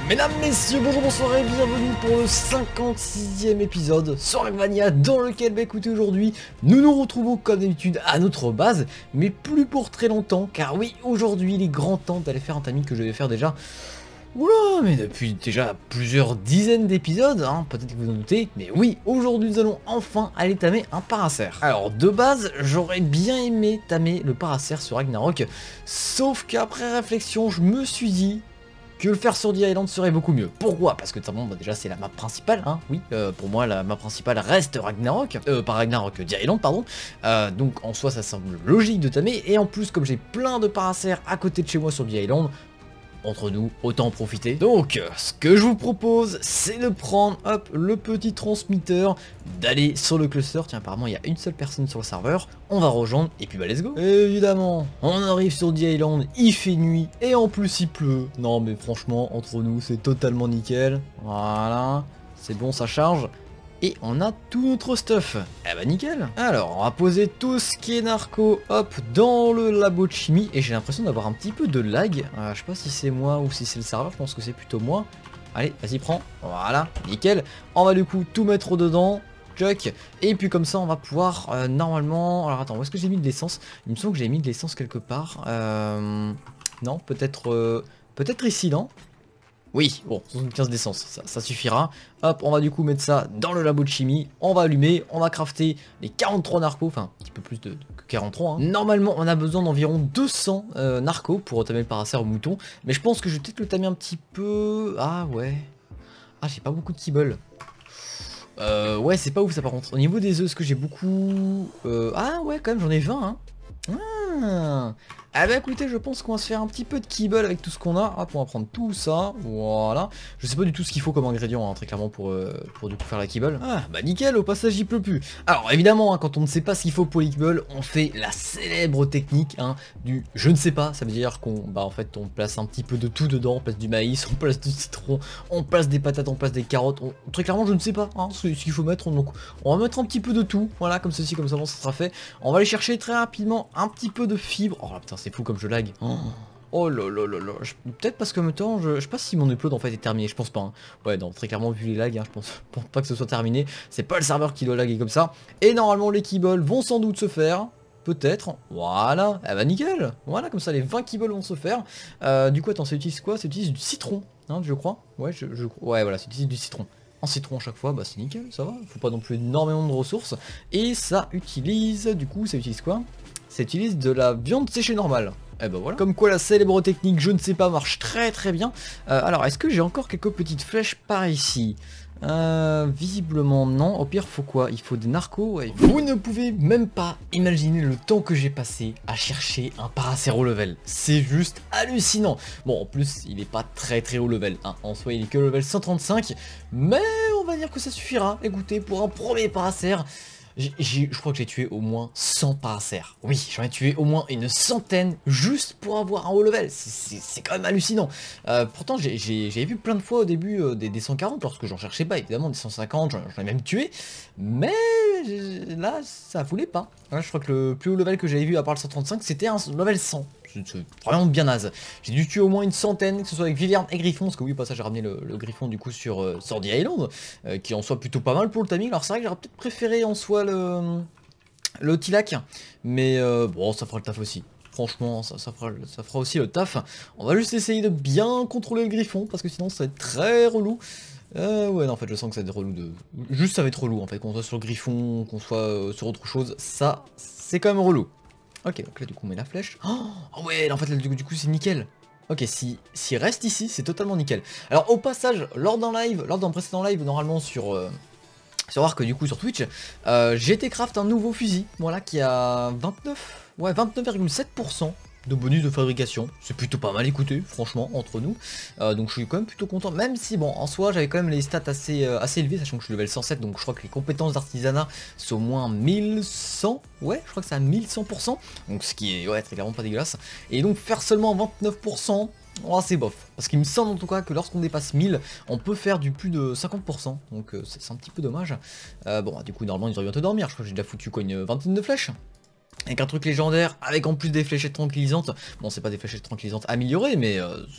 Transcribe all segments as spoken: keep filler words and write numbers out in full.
Mesdames, messieurs, bonjour, bonsoir et bienvenue pour le cinquante-sixième épisode sur Rayvania, dans lequel, bah écoutez, aujourd'hui, nous nous retrouvons comme d'habitude à notre base, mais plus pour très longtemps, car oui, aujourd'hui, il est grand temps d'aller faire un timing que je devais faire déjà... Oula, mais depuis déjà plusieurs dizaines d'épisodes, hein, peut-être que vous en doutez, mais oui, aujourd'hui nous allons enfin aller tamer un Paracer. Alors de base, j'aurais bien aimé tamer le Paracer sur Ragnarok, sauf qu'après réflexion, je me suis dit que le faire sur The Island serait beaucoup mieux. Pourquoi? Parce que bon, bah déjà c'est la map principale, hein, oui, euh, pour moi la map principale reste Ragnarok, euh, pas Ragnarok, The Island, pardon, euh, donc en soi ça semble logique de tamer, et en plus comme j'ai plein de Paracer à côté de chez moi sur The Island, entre nous, autant en profiter. Donc, ce que je vous propose, c'est de prendre, hop, le petit transmetteur, d'aller sur le cluster. Tiens, apparemment, il y a une seule personne sur le serveur. On va rejoindre, et puis bah, let's go. Évidemment, on arrive sur The Island, il fait nuit, et en plus, il pleut. Non, mais franchement, entre nous, c'est totalement nickel. Voilà, c'est bon, ça charge. Et on a tout notre stuff. Eh bah nickel. Alors on va poser tout ce qui est narco, hop, dans le labo de chimie. Et j'ai l'impression d'avoir un petit peu de lag. euh, Je sais pas si c'est moi ou si c'est le serveur, je pense que c'est plutôt moi. Allez, vas-y, prends. Voilà, nickel. On va du coup tout mettre dedans. Chuck. Et puis comme ça on va pouvoir euh, normalement... Alors attends, où est-ce que j'ai mis de l'essence? Il me semble que j'ai mis de l'essence quelque part. euh... Non, peut-être... Euh... Peut-être ici, non? Oui, bon, soixante-quinze d'essence, ça, ça suffira. Hop, on va du coup mettre ça dans le labo de chimie. On va allumer, on va crafter les quarante-trois narcos, enfin un petit peu plus de, de que quarante-trois. Hein. Normalement, on a besoin d'environ deux cents euh, narcos pour tamer le Paracer au mouton. Mais je pense que je vais peut-être le tamer un petit peu... Ah ouais... Ah, j'ai pas beaucoup de kibble. Euh, ouais, c'est pas ouf ça par contre. Au niveau des œufs, est-ce que j'ai beaucoup... Euh, ah ouais, quand même, j'en ai vingt, hein. Ah. Ah bah écoutez, je pense qu'on va se faire un petit peu de kibble avec tout ce qu'on a. Hop, on va prendre tout ça, voilà. Je sais pas du tout ce qu'il faut comme ingrédient, hein, très clairement, pour, euh, pour du coup faire la kibble. Ah bah nickel, au passage il pleut plus. Alors évidemment, hein, quand on ne sait pas ce qu'il faut pour les kibble, on fait la célèbre technique hein, du je ne sais pas. Ça veut dire qu'on bah en fait on place un petit peu de tout dedans, on place du maïs, on place du citron, on place des patates, on place des carottes. On... Très clairement je ne sais pas hein, ce, ce qu'il faut mettre, donc on va mettre un petit peu de tout, voilà, comme ceci, comme ça, bon, ça sera fait. On va aller chercher très rapidement un petit peu de fibres. Oh là putain, c'est fou comme je lag. Oh, oh là là là là. Peut-être parce que en même temps, je, je sais pas si mon upload en fait est terminé, je pense pas. Hein. Ouais, non, très clairement vu les lags, hein, je pense, pense pas que ce soit terminé. C'est pas le serveur qui doit laguer comme ça. Et normalement les kibbles vont sans doute se faire. Peut-être, voilà, eh bah nickel, voilà, comme ça les vingt kibbles vont se faire. Euh, du coup, attends, ça utilise quoi? Ça utilise du citron, hein, je crois. Ouais, je, je, ouais, voilà, ça utilise du citron. Un citron à chaque fois, bah c'est nickel, ça va. Faut pas non plus énormément de ressources. Et ça utilise, du coup, ça utilise quoi? Ça utilise de la viande séchée normale. Et ben voilà. Comme quoi la célèbre technique, je ne sais pas, marche très très bien. Euh, alors, est-ce que j'ai encore quelques petites flèches par ici? Euh, visiblement non. Au pire, faut quoi? Il faut des narcos, ouais. Vous ne pouvez même pas imaginer le temps que j'ai passé à chercher un Paracer haut level. C'est juste hallucinant. Bon, en plus, il est pas très très haut level. Hein. En soi, il est que level cent trente-cinq. Mais on va dire que ça suffira. Écoutez, pour un premier Paracer... Je crois que j'ai tué au moins cent Paracer. Oui, j'en ai tué au moins une centaine juste pour avoir un haut level. C'est quand même hallucinant. Euh, pourtant, j'ai vu plein de fois au début euh, des, des cent quarante lorsque j'en cherchais pas. Évidemment, des cent cinquante, j'en ai même tué. Mais là, ça voulait pas. Hein, je crois que le plus haut level que j'avais vu à part le cent trente-cinq, c'était un level cent. C'est vraiment bien naze. J'ai dû tuer au moins une centaine, que ce soit avec Viverne et Griffon, parce que oui, au passage j'ai ramené le, le Griffon du coup sur, euh, sur The Island, euh, qui en soit plutôt pas mal pour le timing. Alors c'est vrai que j'aurais peut-être préféré en soi le, le Tilac, mais euh, bon, ça fera le taf aussi. Franchement, ça, ça, fera, ça fera aussi le taf. On va juste essayer de bien contrôler le Griffon, parce que sinon ça va être très relou. Euh, ouais, non, en fait, je sens que ça va être relou de... Juste ça va être relou, en fait, qu'on soit sur le Griffon, qu'on soit euh, sur autre chose, ça, c'est quand même relou. Ok, donc là du coup on met la flèche. Oh ouais, là, en fait là, du coup c'est nickel. Ok, si s'il reste ici, c'est totalement nickel. Alors au passage, lors d'un live, lors d'un précédent live, normalement sur euh, sur Arc du coup sur Twitch, euh, j'ai été craft un nouveau fusil, voilà, qui a vingt-neuf, ouais, vingt-neuf virgule sept pour cent de bonus de fabrication. C'est plutôt pas mal, écoutez, franchement, entre nous. Euh, donc je suis quand même plutôt content, même si, bon, en soi, j'avais quand même les stats assez, euh, assez élevés, sachant que je suis level cent sept, donc je crois que les compétences d'artisanat sont au moins mille cent, ouais, je crois que c'est à mille cent pour cent, donc ce qui est, ouais, très clairement pas dégueulasse. Et donc faire seulement vingt-neuf pour cent, oh, c'est bof. Parce qu'il me semble en tout cas que lorsqu'on dépasse mille, on peut faire du plus de cinquante pour cent, donc euh, c'est un petit peu dommage. Euh, bon, du coup, normalement, ils auraient bientôt dormir, je crois que j'ai déjà foutu quoi, une vingtaine de flèches. Avec un truc légendaire, avec en plus des fléchettes tranquillisantes. Bon, c'est pas des fléchettes tranquillisantes améliorées, mais euh,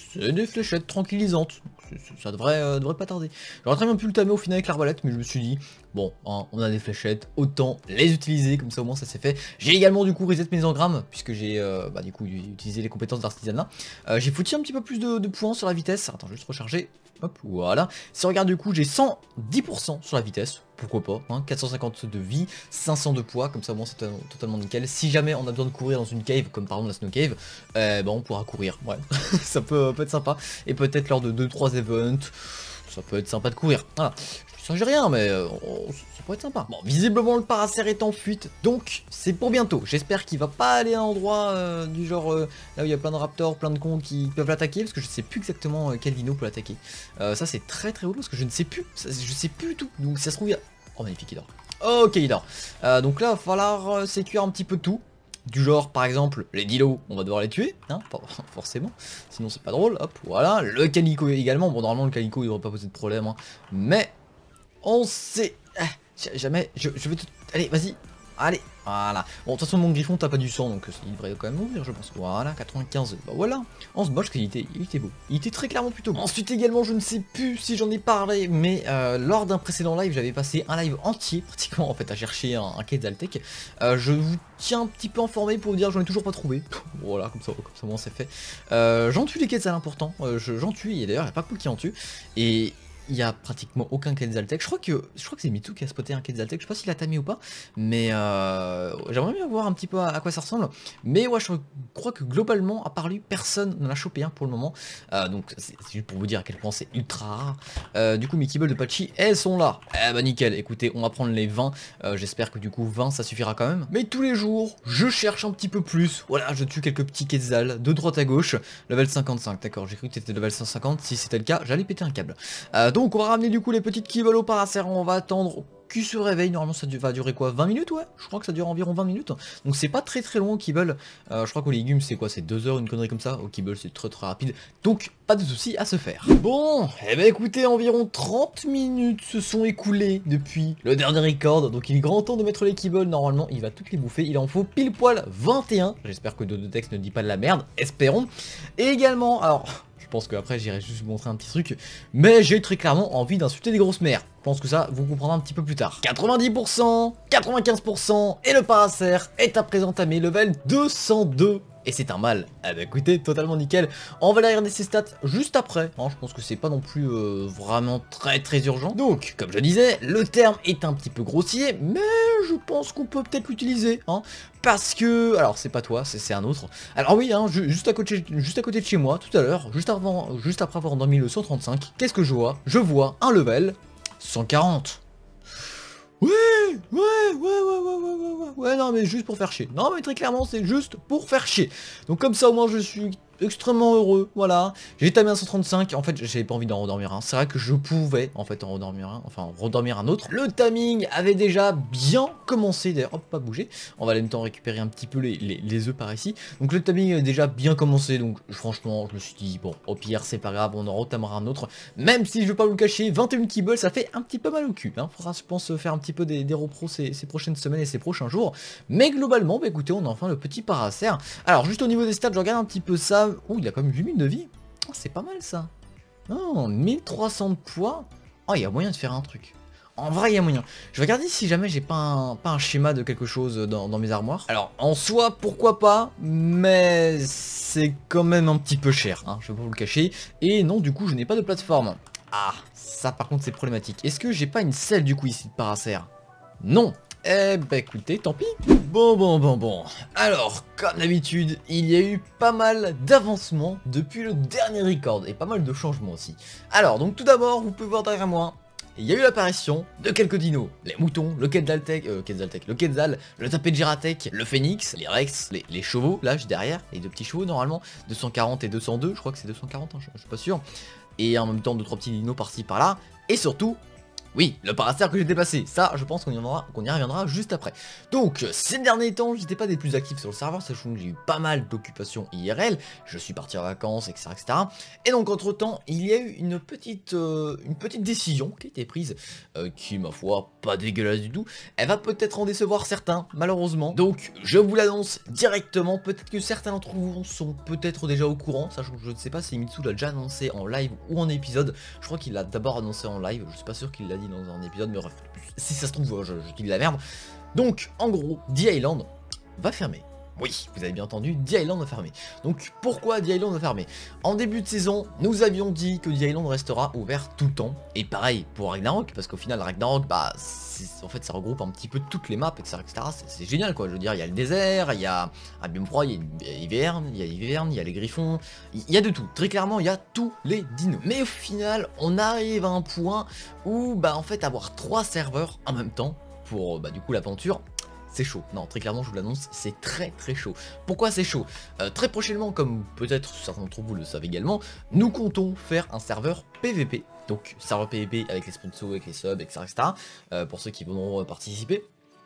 c'est des fléchettes tranquillisantes. Ça devrait, euh, devrait pas tarder. J'aurais très bien pu le tamer au final avec l'arbalète, mais je me suis dit, bon, hein, on a des fléchettes, autant les utiliser, comme ça au moins ça s'est fait. J'ai également du coup reset mes engrammes, puisque j'ai euh, bah, du coup utilisé les compétences d'artisanat. Euh, j'ai foutu un petit peu plus de, de points sur la vitesse. Attends, juste recharger. Hop, voilà. Si on regarde du coup, j'ai cent dix pour cent sur la vitesse. Pourquoi pas, hein, quatre cent cinquante de vie, cinq cents de poids, comme ça au moins c'est totalement nickel. Si jamais on a besoin de courir dans une cave, comme par exemple la Snow Cave, euh, bah on pourra courir, ouais, ça peut, peut être sympa. Et peut-être lors de deux trois events, ça peut être sympa de courir, voilà. Ça j'ai rien, mais euh, ça pourrait être sympa. Bon, visiblement le Paracer est en fuite, donc c'est pour bientôt. J'espère qu'il va pas aller à un endroit euh, du genre euh, là où il y a plein de raptors, plein de cons qui peuvent l'attaquer, parce que je sais plus exactement euh, quel dino peut l'attaquer. Euh, ça c'est très très haut parce que je ne sais plus, ça, je sais plus du tout. Donc ça se trouve il y a... Oh magnifique, il dort. Ok, il dort. Euh, donc là il va falloir euh, sécure un petit peu tout. Du genre par exemple les dilos, on va devoir les tuer, hein, forcément, sinon c'est pas drôle, hop, voilà, le calico également, bon normalement le calico il devrait pas poser de problème, hein, mais on sait, ah, jamais, je, je vais te, allez vas-y, allez, voilà, bon de toute façon mon griffon t'as pas du sang donc il devrait quand même mourir je pense, voilà, quatre-vingt-quinze, bah voilà, on se moche qu'il était, il était beau, il était très clairement plutôt beau. Ensuite également je ne sais plus si j'en ai parlé, mais euh, lors d'un précédent live j'avais passé un live entier pratiquement en fait à chercher un, un Quetzaltech, euh, je vous tiens un petit peu informé pour vous dire j'en ai toujours pas trouvé, voilà comme ça, comme ça bon, c'est fait, euh, j'en tue les Quetzal importants, euh, j'en tue et d'ailleurs il n'y a pas beaucoup qui en tue, et il y a pratiquement aucun Quetzaltech. Je crois que je crois que c'est Mitsu qui a spoté un Quetzaltech. Je sais pas s'il a tamé ou pas, mais euh, j'aimerais bien voir un petit peu à, à quoi ça ressemble. Mais ouais, je crois que globalement, à part lui, personne n'en a chopé un pour le moment. Euh, donc c'est juste pour vous dire à quel point c'est ultra rare. Euh, du coup, mes kibbles de Patchy, elles sont là. Eh bah nickel. Écoutez, on va prendre les vingt. Euh, J'espère que du coup vingt ça suffira quand même. Mais tous les jours, je cherche un petit peu plus. Voilà, je tue quelques petits Quetzal de droite à gauche. Level cinquante-cinq. D'accord, j'ai cru que t'étais level cent cinquante. Si c'était le cas, j'allais péter un câble. Euh, donc Donc on va ramener du coup les petites kibbles au Paracer, on va attendre qu'il se réveille, normalement ça va durer quoi, vingt minutes, ouais, je crois que ça dure environ vingt minutes, donc c'est pas très très long au kibble, euh, je crois qu'aux légumes c'est quoi, c'est deux heures, une connerie comme ça, au kibble c'est très très rapide, donc pas de soucis à se faire. Bon, et eh ben écoutez, environ trente minutes se sont écoulées depuis le dernier record, donc il est grand temps de mettre les kibbles, normalement il va toutes les bouffer, il en faut pile poil vingt et un, j'espère que Dodotex ne dit pas de la merde, espérons, et également, alors... Je pense qu'après j'irai juste vous montrer un petit truc, mais j'ai très clairement envie d'insulter des grosses mères. Je pense que ça vous comprendrez un petit peu plus tard. quatre-vingt-dix pour cent, quatre-vingt-quinze pour cent et le Paracer est à présent tamé level deux cent deux. Et c'est un mal. Ah bah écoutez, totalement nickel. On va aller regarder ses stats juste après. Hein, je pense que c'est pas non plus euh, vraiment très très urgent. Donc, comme je disais, le terme est un petit peu grossier, mais je pense qu'on peut peut-être l'utiliser. Hein, parce que... Alors, c'est pas toi, c'est un autre. Alors oui, hein, ju juste, à côté, juste à côté de chez moi, tout à l'heure, juste, avant, juste après avoir endormi le cent trente-cinq, qu'est-ce que je vois? Je vois un level cent quarante. Ouais, ouais, ouais, ouais, ouais, ouais, ouais, ouais, ouais, non mais juste pour faire chier. Non mais très clairement c'est juste pour faire chier. Donc comme ça au moins je suis extrêmement heureux, voilà. J'ai tamé un cent trente-cinq, en fait j'avais pas envie d'en redormir un. C'est vrai que je pouvais en fait en redormir un, enfin redormir un autre. Le timing avait déjà bien commencé, d'ailleurs, hop, pas bouger. On va en même temps récupérer un petit peu les, les, les œufs par ici. Donc le timing avait déjà bien commencé, donc franchement je me suis dit, bon au pire c'est pas grave, on en retamera un autre. Même si je vais pas vous le cacher, vingt et un kibbles ça fait un petit peu mal au cul. Hein. Faudra je pense faire un petit peu des, des repros ces, ces prochaines semaines et ces prochains jours. Mais globalement, bah écoutez, on a enfin le petit Paracer. Alors juste au niveau des stats, je regarde un petit peu ça. Ouh, il a quand même huit mille de vie. Oh, c'est pas mal ça. Oh, mille trois cents de poids. Oh, il y a moyen de faire un truc. En vrai, il y a moyen. Je vais regarder si jamais j'ai pas un, pas un schéma de quelque chose dans, dans mes armoires. Alors, en soi, pourquoi pas, mais c'est quand même un petit peu cher, hein, je vais pas vous le cacher. Et non, du coup, je n'ai pas de plateforme. Ah, ça par contre, c'est problématique. Est-ce que j'ai pas une selle du coup ici de Paracer? Non. Eh bah écoutez, tant pis. Bon bon bon bon. Alors, comme d'habitude, il y a eu pas mal d'avancements depuis le dernier record et pas mal de changements aussi. Alors, donc tout d'abord, vous pouvez voir derrière moi, il y a eu l'apparition de quelques dinos. Les moutons, le Quetzaltech, euh, Quetzaltech, le Quetzal, le tapé de Giratech, le Phénix, les Rex, les, les chevaux, là, juste derrière, les deux petits chevaux normalement, deux cent quarante et deux cent deux, je crois que c'est deux cent quarante, hein, je, je suis pas sûr. Et en même temps, deux trois petits dinos par-ci par-là. Et surtout, Oui, le paracère que j'ai déplacé, ça je pense qu'on y, reviendra, qu'on y reviendra juste après. Donc ces derniers temps, j'étais pas des plus actifs sur le serveur, sachant que j'ai eu pas mal d'occupations I R L, je suis parti en vacances, et cetera et cetera. Et donc entre temps, il y a eu une petite, euh, une petite décision qui a été prise, euh, qui ma foi, pas dégueulasse du tout. Elle va peut-être en décevoir certains, malheureusement. Donc je vous l'annonce directement, peut-être que certains d'entre vous sont peut-être déjà au courant, sachant que je ne sais pas si Mitsu l'a déjà annoncé en live ou en épisode. Je crois qu'il l'a d'abord annoncé en live, je suis pas sûr qu'il l'a dit dans un épisode, mais bref, si ça se trouve, je, je dis de la merde. Donc en gros, The Island va fermer. Oui, vous avez bien entendu, The Island va fermer. Donc pourquoi The Island va fermer? En début de saison, nous avions dit que The Island restera ouvert tout le temps. Et pareil pour Ragnarok, parce qu'au final Ragnarok, bah en fait ça regroupe un petit peu toutes les maps, et cetera et cetera. C'est génial quoi, je veux dire, il y a le désert, il y a un biome froid, il y a l'hiverne, il y a l'hiverne, il y a les griffons, il y a de tout. Très clairement, il y a tous les dinos. Mais au final, on arrive à un point où bah en fait avoir trois serveurs en même temps pour bah du coup l'aventure, c'est chaud. Non, très clairement, je vous l'annonce, c'est très très chaud. Pourquoi c'est chaud? euh, Très prochainement, comme peut-être certains d'entre vous le savent également, nous comptons faire un serveur P V P. Donc, serveur P V P avec les sponsors, avec les subs, et cetera et cetera. Euh, pour ceux qui voudront participer.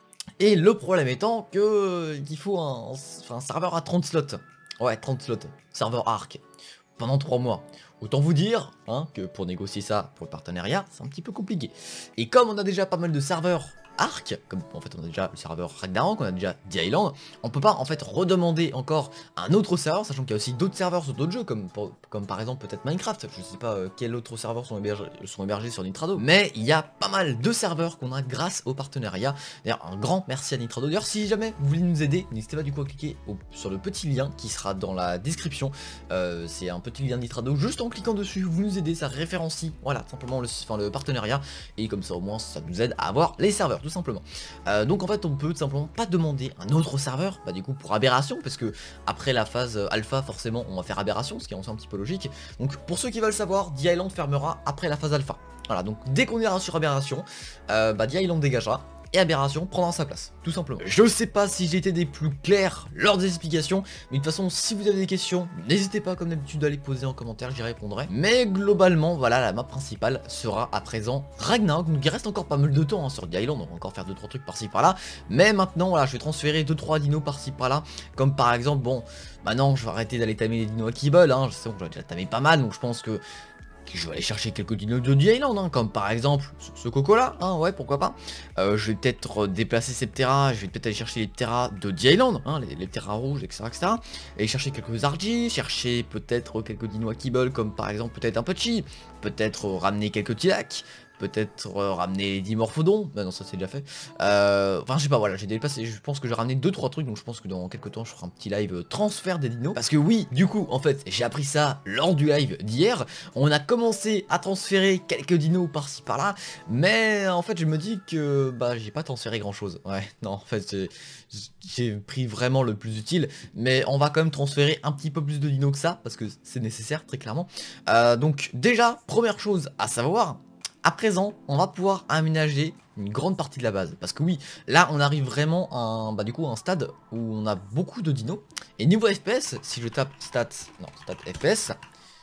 Et le problème étant que euh, il faut un, enfin, un serveur à trente slots. Ouais, trente slots. Serveur Arc. Pendant trois mois. Autant vous dire hein, que pour négocier ça pour le partenariat, c'est un petit peu compliqué. Et comme on a déjà pas mal de serveurs Arc, comme en fait on a déjà le serveur Ragnarok, on a déjà The Island, on peut pas en fait redemander encore un autre serveur, sachant qu'il y a aussi d'autres serveurs sur d'autres jeux, comme, pour, comme par exemple peut-être Minecraft, je sais pas euh, quels autres serveurs sont hébergés, sont hébergés sur Nitrado, mais il y a pas mal de serveurs qu'on a grâce au partenariat. D'ailleurs un grand merci à Nitrado. D'ailleurs si jamais vous voulez nous aider, n'hésitez pas du coup à cliquer au, sur le petit lien qui sera dans la description, euh, c'est un petit lien Nitrado, juste en cliquant dessus, vous nous aidez, ça référencie, voilà, simplement le, enfin, le partenariat, et comme ça au moins ça nous aide à avoir les serveurs. Tout simplement. Euh, donc en fait on peut tout simplement pas demander un autre serveur, bah du coup pour aberration, parce que après la phase alpha forcément on va faire aberration, ce qui est un petit peu logique. Donc pour ceux qui veulent savoir, The Island fermera après la phase alpha. Voilà, donc dès qu'on ira sur aberration, euh, bah The Island dégagera. Et Aberration prendra sa place, tout simplement. Je sais pas si j'ai été des plus clairs lors des explications, mais de toute façon, si vous avez des questions, n'hésitez pas comme d'habitude à les poser en commentaire, j'y répondrai. Mais globalement, voilà, la map principale sera à présent Ragnarok, donc il reste encore pas mal de temps hein, sur The Island, on va encore faire deux trois trucs par-ci par-là. Mais maintenant, voilà, je vais transférer deux trois dinos par-ci par-là, comme par exemple, bon, maintenant je vais arrêter d'aller tamer les dinos à Kibble, hein, je sais que j'ai déjà tamé pas mal, donc je pense que je vais aller chercher quelques dinos de The Island, hein, comme par exemple ce, ce coco là, hein, ouais pourquoi pas. Euh, je vais peut-être déplacer ces Ptera, je vais peut-être aller chercher les Ptera de The Island, hein, les, les Ptera rouges, et cetera et cetera. Et chercher quelques Argy, chercher peut-être quelques dinos à Kibble, comme par exemple peut-être un Pucci, peut-être ramener quelques Tilak, peut-être euh, ramener Dimorphodon, bah non ça c'est déjà fait, euh, enfin je sais pas, voilà j'ai dépassé, je pense que j'ai ramené deux trois trucs, donc je pense que dans quelques temps je ferai un petit live euh, transfert des dinos, parce que oui du coup en fait j'ai appris ça lors du live d'hier, on a commencé à transférer quelques dinos par-ci par-là, mais en fait je me dis que bah j'ai pas transféré grand chose, ouais non en fait j'ai pris vraiment le plus utile, mais on va quand même transférer un petit peu plus de dinos que ça, parce que c'est nécessaire très clairement, euh, donc déjà première chose à savoir, à présent, on va pouvoir aménager une grande partie de la base. Parce que oui, là, on arrive vraiment à un, bah, du coup, à un stade où on a beaucoup de dinos. Et niveau F P S, si je tape stats, non, stats F P S,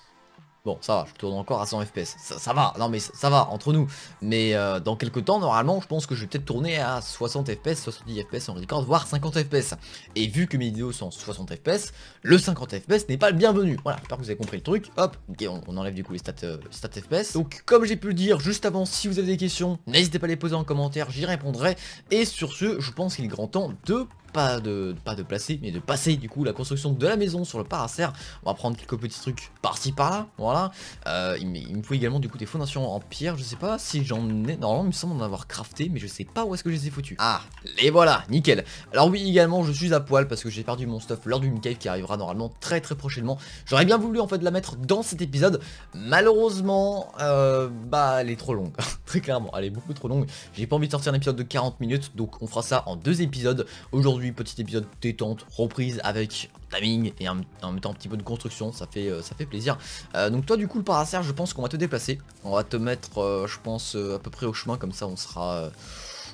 bon, ça va, je tourne encore à cent F P S. Ça, ça va, non mais ça, ça va, entre nous. Mais euh, dans quelques temps, normalement, je pense que je vais peut-être tourner à soixante F P S, soixante-dix F P S en record, voire cinquante F P S. Et vu que mes vidéos sont en soixante F P S, le cinquante F P S n'est pas le bienvenu. Voilà, j'espère que vous avez compris le truc. Hop, ok, on, on enlève du coup les stats, euh, stats F P S. Donc, comme j'ai pu le dire juste avant, si vous avez des questions, n'hésitez pas à les poser en commentaire, j'y répondrai. Et sur ce, je pense qu'il est grand temps de... Pas de, pas de placer, mais de passer du coup la construction de la maison sur le paracère. On va prendre quelques petits trucs par-ci par-là, voilà. Euh, il, il me faut également du coup des fondations en pierre, je sais pas si j'en ai, normalement il me semble en avoir crafté, mais je sais pas où est-ce que je les ai foutus. Ah, les voilà, nickel. Alors oui, également je suis à poil parce que j'ai perdu mon stuff lors d'une cave qui arrivera normalement très très prochainement. J'aurais bien voulu en fait la mettre dans cet épisode, malheureusement, euh, bah elle est trop longue, très clairement, elle est beaucoup trop longue. J'ai pas envie de sortir un épisode de quarante minutes, donc on fera ça en deux épisodes. Aujourd'hui, petit épisode détente, reprise avec timing et en, en même temps un petit peu de construction, ça fait, euh, ça fait plaisir. Euh, donc toi du coup le paracère, je pense qu'on va te déplacer, on va te mettre euh, je pense euh, à peu près au chemin, comme ça on sera... Euh,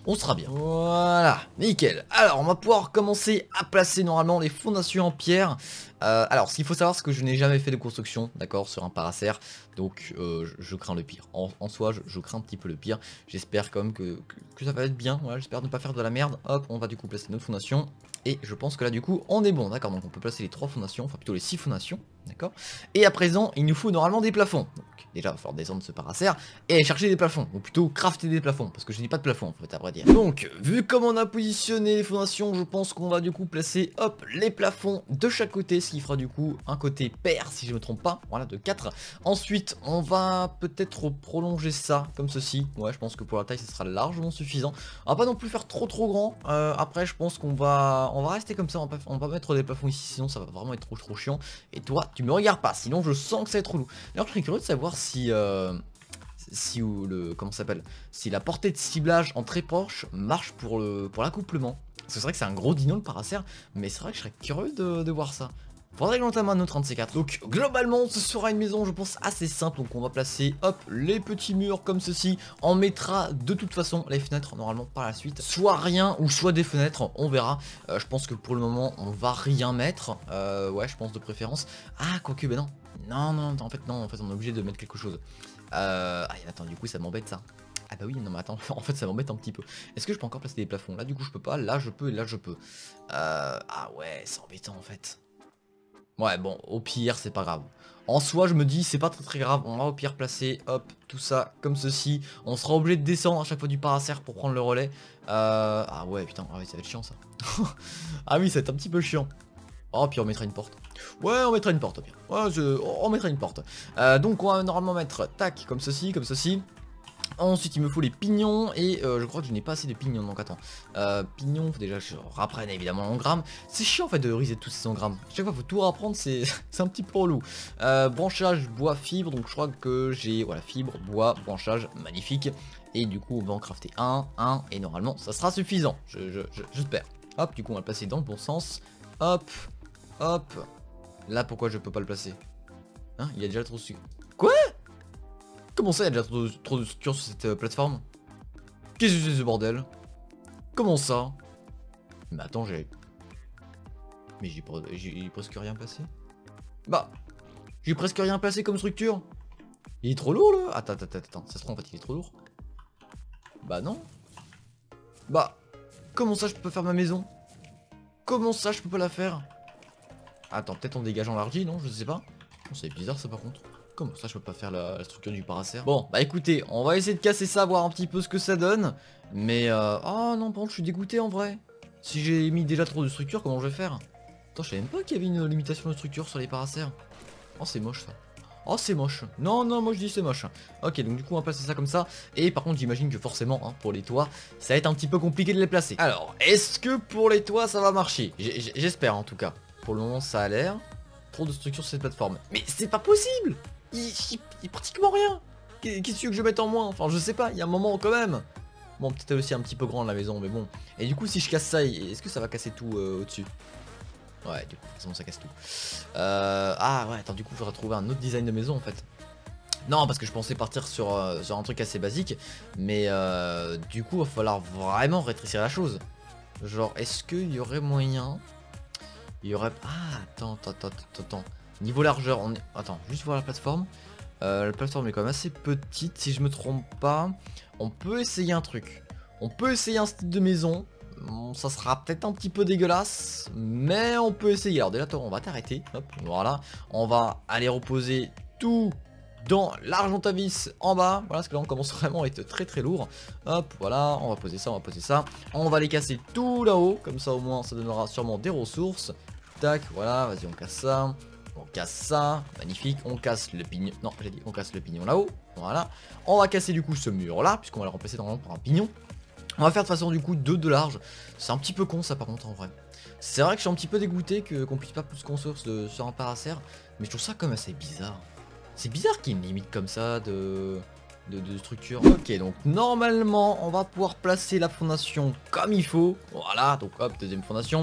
on sera bien. Voilà, nickel. Alors on va pouvoir commencer à placer normalement les fondations en pierre. euh, Alors ce qu'il faut savoir, c'est que je n'ai jamais fait de construction, d'accord, sur un paracère. Donc euh, je, je crains le pire. En, en soi je, je crains un petit peu le pire. J'espère quand même que, que, que ça va être bien. Voilà, j'espère ne pas faire de la merde. Hop, on va du coup placer notre fondation. Et je pense que là du coup on est bon, d'accord. Donc on peut placer les trois fondations, enfin plutôt les six fondations, d'accord. Et à présent il nous faut normalement des plafonds. Donc déjà il va falloir descendre ce paracère et aller chercher des plafonds, ou plutôt crafter des plafonds, parce que je n'ai pas de plafond en fait à vrai dire. Donc vu comme on a positionné les fondations, je pense qu'on va du coup placer hop les plafonds de chaque côté, ce qui fera du coup un côté pair si je me trompe pas, voilà, de quatre. Ensuite on va peut-être prolonger ça comme ceci. Ouais, je pense que pour la taille ça sera largement suffisant. On va pas non plus faire trop trop grand. euh, après je pense qu'on va on va rester comme ça, on va, pas, on va pas mettre des plafonds ici, sinon ça va vraiment être trop trop chiant. Et toi tu me regardes pas, sinon je sens que ça va être relou. D'ailleurs je serais curieux de savoir si euh, si ou le comment ça s'appelle si la portée de ciblage en très proche marche pour le pour l'accouplement. Parce que c'est vrai que c'est un gros dino le paracère, mais c'est vrai que je serais curieux de, de voir ça. Faudrait que j'entame un autre un de ces quatre. Donc globalement ce sera une maison je pense assez simple. Donc on va placer hop les petits murs comme ceci. On mettra de toute façon les fenêtres normalement par la suite. Soit rien ou soit des fenêtres, on verra. euh, Je pense que pour le moment on va rien mettre. euh, Ouais je pense de préférence. Ah quoique ben non. Non non en fait non en fait on est obligé de mettre quelque chose. euh... Ah attends du coup ça m'embête ça. Ah bah oui non mais attends en fait ça m'embête un petit peu. Est-ce que je peux encore placer des plafonds? Là du coup je peux pas, là je peux et là je peux. euh... Ah ouais c'est embêtant en fait. Ouais bon au pire c'est pas grave. En soi je me dis c'est pas très très grave. On va au pire placer hop tout ça comme ceci. On sera obligé de descendre à chaque fois du paracère pour prendre le relais. euh... Ah ouais putain ah oui, ça va être chiant ça. Ah oui ça va être un petit peu chiant. Oh puis on mettra une porte. Ouais on mettra une porte au pire. Ouais je... on mettra une porte. euh, Donc on va normalement mettre tac comme ceci comme ceci. Ensuite il me faut les pignons et euh, je crois que je n'ai pas assez de pignons donc attends. euh, Pignons faut déjà que je rapprenne évidemment l'engramme. C'est chiant en fait de reset tous ces engrammes. Chaque fois faut tout rapprendre, c'est un petit peu relou. euh, Branchage bois fibre, donc je crois que j'ai voilà fibre, bois, branchage, magnifique. Et du coup on va en crafter un, un et normalement ça sera suffisant. Je, je, je, j'espère. Hop du coup on va le placer dans le bon sens. Hop, hop. Là pourquoi je peux pas le placer? Hein, il y a déjà trop de sucre. Quoi? Comment ça, il y a déjà trop de, trop de structures sur cette euh, plateforme? Qu'est-ce que c'est ce bordel? Comment ça? Mais attends, j'ai... Mais j'ai presque rien placé. Bah, j'ai presque rien placé comme structure. Il est trop lourd, là. Attends, attends, attends, ça se trouve, en fait, il est trop lourd. Bah non. Bah, comment ça, je peux pas faire ma maison? Comment ça, je peux pas la faire? Attends, peut-être en dégageant l'argile, non? Je sais pas. C'est bizarre, ça, par contre. Comment ça je peux pas faire la, la structure du paracère? Bon bah écoutez, on va essayer de casser ça, voir un petit peu ce que ça donne. Mais euh... oh non par contre je suis dégoûté en vrai. Si j'ai mis déjà trop de structures, comment je vais faire? Attends je savais même pas qu'il y avait une limitation de structure sur les paracères. Oh c'est moche ça. Oh c'est moche. Non non moi je dis c'est moche. Ok donc du coup on va placer ça comme ça. Et par contre j'imagine que forcément hein, pour les toits ça va être un petit peu compliqué de les placer. Alors est-ce que pour les toits ça va marcher? J'espère en tout cas. Pour le moment ça a l'air. Trop de structures sur cette plateforme. Mais c'est pas possible. Il, il, il pratiquement rien. Qu'est-ce que je mette en moins? Enfin je sais pas, il y a un moment quand même. Bon peut-être aussi un petit peu grand la maison mais bon. Et du coup si je casse ça, est-ce que ça va casser tout euh, au-dessus? Ouais du coup forcément ça casse tout. euh, Ah ouais attends du coup il faudra trouver un autre design de maison en fait. Non parce que je pensais partir sur, euh, sur un truc assez basique. Mais euh, du coup il va falloir vraiment rétrécir la chose. Genre est-ce qu'il y aurait moyen? Il y aurait... Ah attends attends attends attends. Niveau largeur, on est... Attends, juste voir la plateforme. Euh, la plateforme est quand même assez petite, si je me trompe pas. On peut essayer un truc. On peut essayer un style de maison. Bon, ça sera peut-être un petit peu dégueulasse, mais on peut essayer. Alors déjà, on va t'arrêter. Hop, voilà. On va aller reposer tout dans l'argent-à-vis en bas. Voilà, parce que là, on commence vraiment à être très très lourd. Hop, voilà. On va poser ça, on va poser ça. On va les casser tout là-haut. Comme ça, au moins, ça donnera sûrement des ressources. Tac, voilà. Vas-y, on casse ça. On casse ça, magnifique, on casse le pignon, non j'ai dit on casse le pignon là-haut, voilà. On va casser du coup ce mur là, puisqu'on va le remplacer normalement par un pignon. On va faire de façon du coup deux de large, c'est un petit peu con ça par contre en vrai. C'est vrai que je suis un petit peu dégoûté que qu'on puisse pas plus construire de, sur un paracère, mais je trouve ça comme assez bizarre. C'est bizarre qu'il y ait une limite comme ça de... De, de structure. Ok donc normalement on va pouvoir placer la fondation comme il faut. Voilà donc hop deuxième fondation.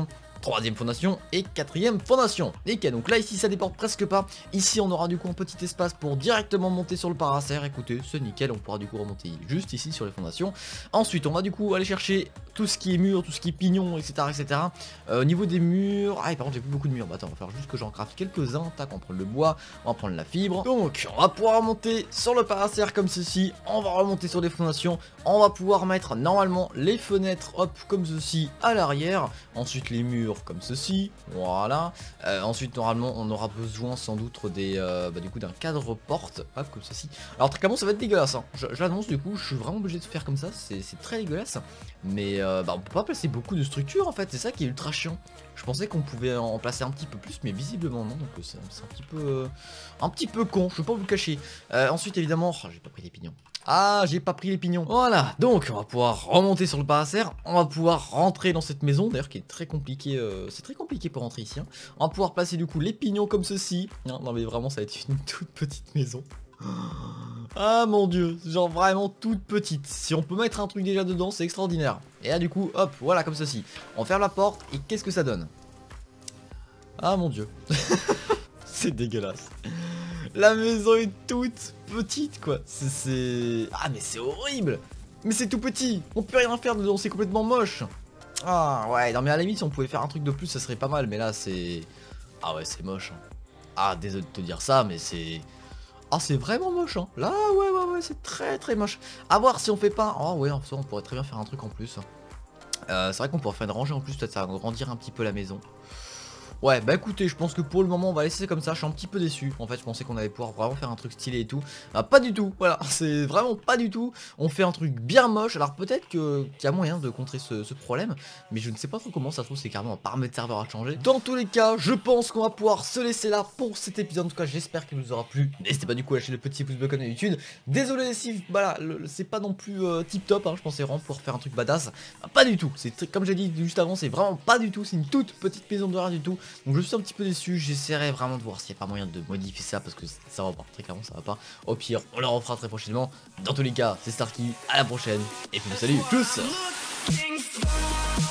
troisième fondation et quatrième fondation. Nickel, donc là ici ça déborde presque pas. Ici on aura du coup un petit espace pour directement monter sur le paracère. Écoutez, c'est nickel, on pourra du coup remonter juste ici sur les fondations. Ensuite on va du coup aller chercher tout ce qui est mur, tout ce qui est pignon, etc, etc. Euh, au niveau des murs, ah et par contre j'ai plus beaucoup de murs. Bah attends, on va faire juste que j'en craft quelques-uns. Tac, on va prendre le bois, on va prendre la fibre. Donc on va pouvoir monter sur le paracère comme ceci. On va remonter sur les fondations. On va pouvoir mettre normalement les fenêtres, hop, comme ceci à l'arrière. Ensuite les murs comme ceci, voilà. Euh, ensuite normalement on aura besoin sans doute des, euh, bah, du coup d'un cadre porte, hop, comme ceci. Alors très clairement ça va être dégueulasse, hein. Je, je l'annonce du coup, je suis vraiment obligé de faire comme ça, c'est très dégueulasse. Mais euh, bah, on peut pas placer beaucoup de structures en fait, c'est ça qui est ultra chiant. Je pensais qu'on pouvait en placer un petit peu plus, mais visiblement non, donc c'est un petit peu euh, un petit peu con, je vais pas vous le cacher. Euh, ensuite évidemment, oh, j'ai pas pris les pignons. Ah, j'ai pas pris les pignons. Voilà, donc on va pouvoir remonter sur le paracère, on va pouvoir rentrer dans cette maison, d'ailleurs qui est très compliqué, euh, c'est très compliqué pour rentrer ici. Hein. On va pouvoir placer du coup les pignons comme ceci. Non, non mais vraiment ça va être une toute petite maison. Ah mon dieu, genre vraiment toute petite. Si on peut mettre un truc déjà dedans, c'est extraordinaire. Et là du coup, hop, voilà comme ceci. On ferme la porte et qu'est-ce que ça donne? Ah mon dieu. C'est dégueulasse. La maison est toute petite quoi. C'est... Ah mais c'est horrible. Mais c'est tout petit. On peut rien faire dedans, c'est complètement moche. Ah ouais, non mais à la limite si on pouvait faire un truc de plus ça serait pas mal. Mais là c'est... Ah ouais c'est moche. Ah désolé de te dire ça mais c'est... Ah c'est vraiment moche hein. Là ouais ouais ouais c'est très très moche. A voir si on fait pas... Oh ouais en fait, on pourrait très bien faire un truc en plus. euh, C'est vrai qu'on pourrait faire une rangée en plus. Peut-être ça va agrandir un petit peu la maison. Ouais bah écoutez je pense que pour le moment on va laisser comme ça. Je suis un petit peu déçu. En fait je pensais qu'on allait pouvoir vraiment faire un truc stylé et tout. Ah, pas du tout. Voilà c'est vraiment pas du tout. On fait un truc bien moche. Alors peut-être qu'il y a moyen de contrer ce, ce problème. Mais je ne sais pas trop comment. Ça se trouve c'est carrément un paramètre serveur à changer. Dans tous les cas je pense qu'on va pouvoir se laisser là pour cet épisode. En tout cas j'espère qu'il vous aura plu. N'hésitez pas du coup à lâcher le petit pouce bleu comme d'habitude. Désolé si voilà c'est pas non plus euh, tip top hein. Je pensais vraiment pouvoir faire un truc badass. Ah, pas du tout. C'est comme j'ai dit juste avant c'est vraiment pas du tout. C'est une toute petite maison de rien du tout. Donc je suis un petit peu déçu, j'essaierai vraiment de voir s'il n'y a pas moyen de modifier ça parce que ça va pas, très clairement ça va pas. Au pire, on le refera très prochainement. Dans tous les cas, c'est Starky, à la prochaine, et puis salut, tchuss.